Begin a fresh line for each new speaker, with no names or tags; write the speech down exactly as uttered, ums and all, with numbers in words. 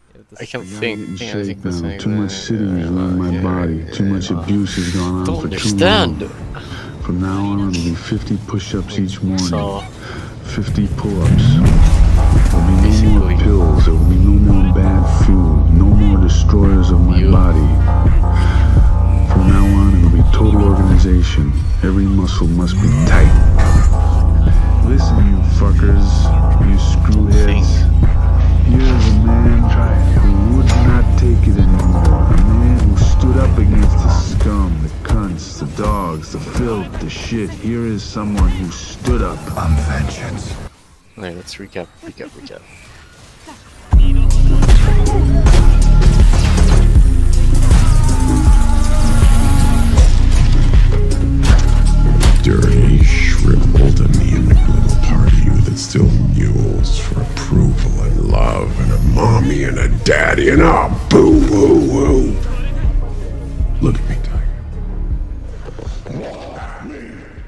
I can't think.
Getting
Yeah, I think
shape
this
now.
makes
Too much
sense.
sitting has ruined my
Yeah,
body.
yeah,
Too much
yeah.
abuse has gone on
Don't
for
understand.
too long. From now on, it'll be fifty push-ups
Wait,
each morning,
so
fifty pull-ups. There'll be no more
basically,
pills. There will be no more bad food. No more destroyers of my
you.
body. From now on, it'll be total organization. Every muscle must be tight. Listen, you fuckers, you screwheads. Here's a man who would not take it anymore. A man who stood up against the scum, the cunts, the dogs, the filth, the shit. Here is someone who stood up.
I'm vengeance.
Alright, let's recap, recap, recap.
Dirty, shriveled, anemic little part of you that still mules for approval and love and a mommy and a daddy and a boo-hoo-hoo. Look at me, Tiger.